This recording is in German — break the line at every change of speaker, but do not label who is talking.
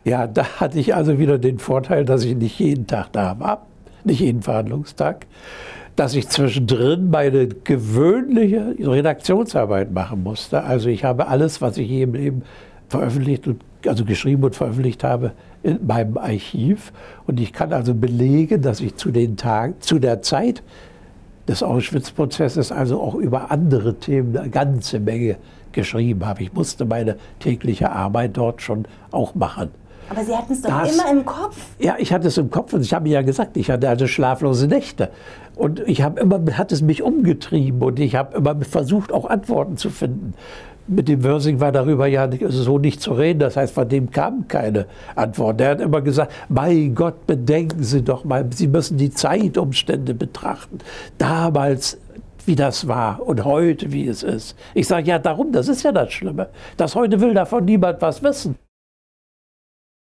Ja, da hatte ich also wieder den Vorteil, dass ich nicht jeden Tag da war, nicht jeden Verhandlungstag, dass ich zwischendrin meine gewöhnliche Redaktionsarbeit machen musste. Also ich habe alles, was ich je im Leben veröffentlicht und also geschrieben und veröffentlicht habe, in meinem Archiv. Und ich kann also belegen, dass ich zu den Tagen, zu der Zeit des Auschwitz-Prozesses also auch über andere Themen eine ganze Menge geschrieben habe. Ich musste meine tägliche Arbeit dort schon auch machen.
Aber Sie hatten es doch immer im Kopf.
Ja, ich hatte es im Kopf und ich habe ja gesagt, ich hatte also schlaflose Nächte. Und ich habe immer, hat es mich umgetrieben und ich habe immer versucht, auch Antworten zu finden. Mit dem Wörsing war darüber ja so nicht zu reden, das heißt, von dem kamen keine Antworten. Er hat immer gesagt, mein Gott, bedenken Sie doch mal, Sie müssen die Zeitumstände betrachten. Damals, wie das war und heute, wie es ist. Ich sage, ja darum, das ist ja das Schlimme. Das heute will davon niemand was wissen.